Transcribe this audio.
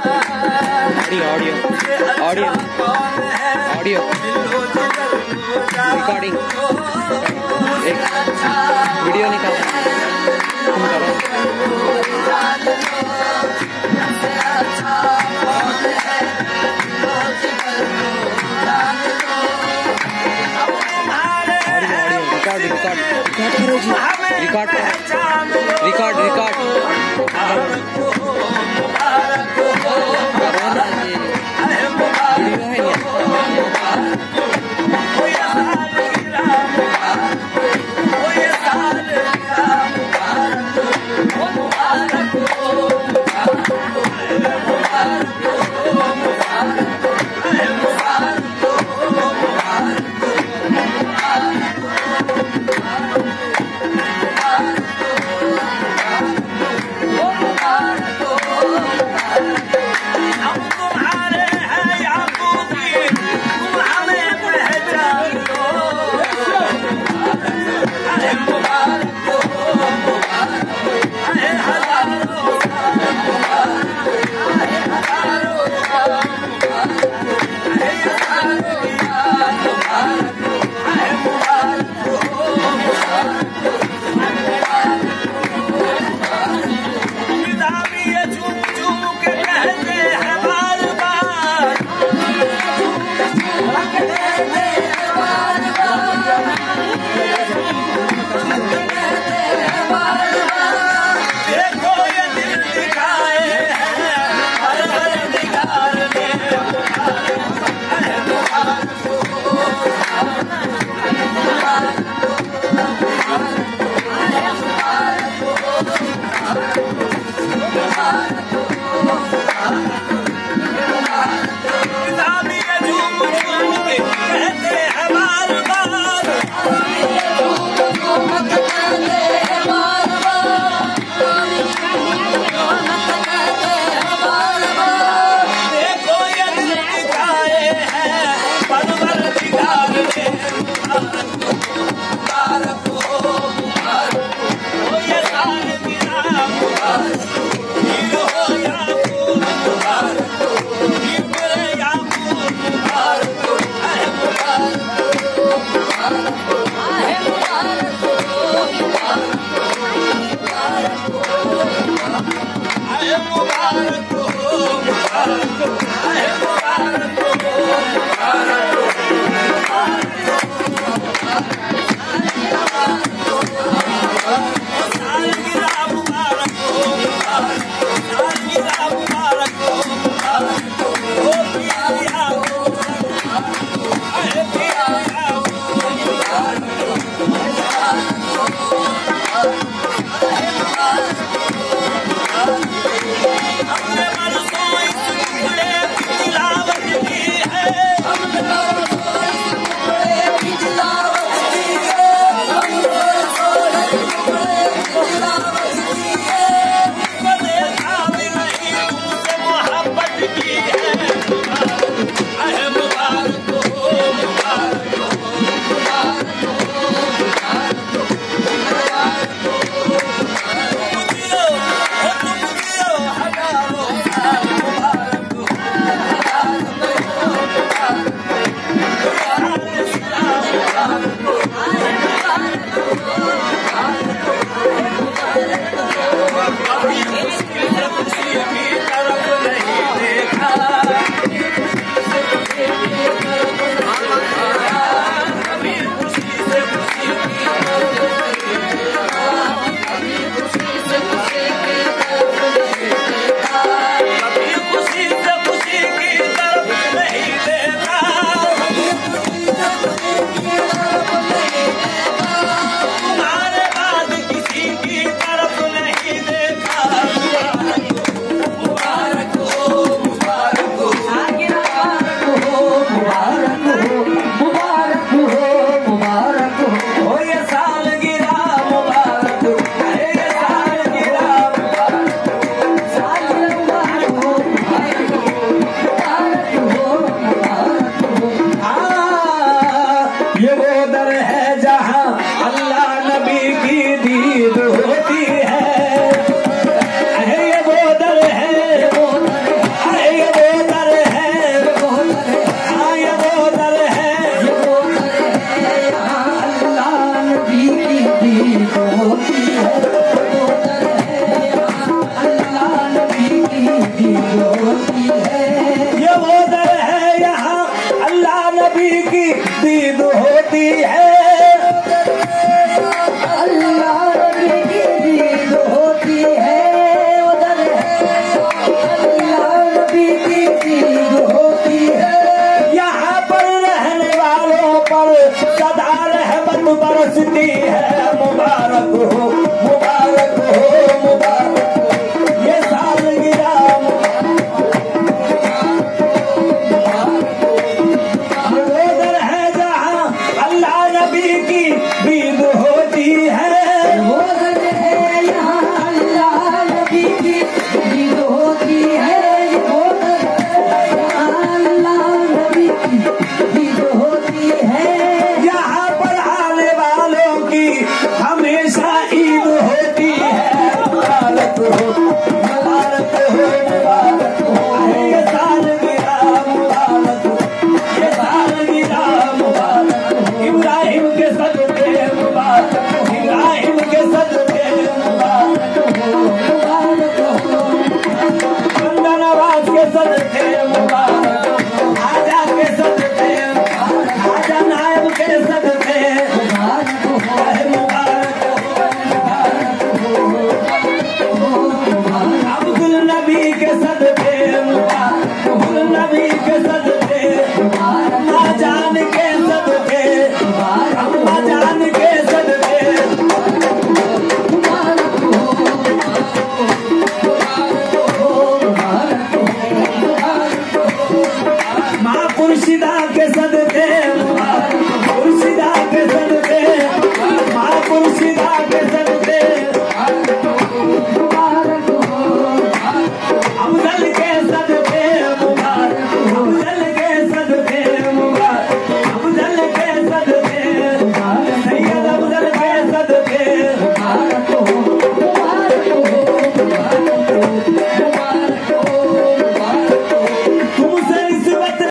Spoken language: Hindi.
ऑडियो ऑडियो ऑडियो रिकॉर्डिंग एक वीडियो निकाल तुम करो। रिकॉर्ड रिकॉर्ड रिकॉर्ड अपने मन को बरसती है। मुबारक हो, मुबारक हो, मुबारक हो ये सालगिरह। वो दर है जहाँ अल्लाह नबी की ईद होती है। वो दर है यहाँ अल्लाह नबी की ईद होती है। वो दर है यहाँ अल्लाह नबी की ईद होती है। यहाँ पर आने वालों की हमेशा ईद होती है। मुबारक हो, मुबारक हो, मुबारक हो ये सालगिरह। मुबारक हो ये सालगिरह। मुबारक हो इब्राहिम के सदके। मुबारक हो इब्राहिम के सदके। मुबारक हो, मुबारक हो बंदा नवाज के सदके। मुबारक हो आजा के सदके। आजा नायब के सदके। मुबारक हो, मुबारक हो अब्दुल नबी के सदके। मुबारक अब्दुल नबी के सदके। अम्मा जान के सदके। अम्मा जान के सदके। माँ खुर्शिदा के सदके। खुर्शिदा के सदके। माँ खुर्शिदा के सदके।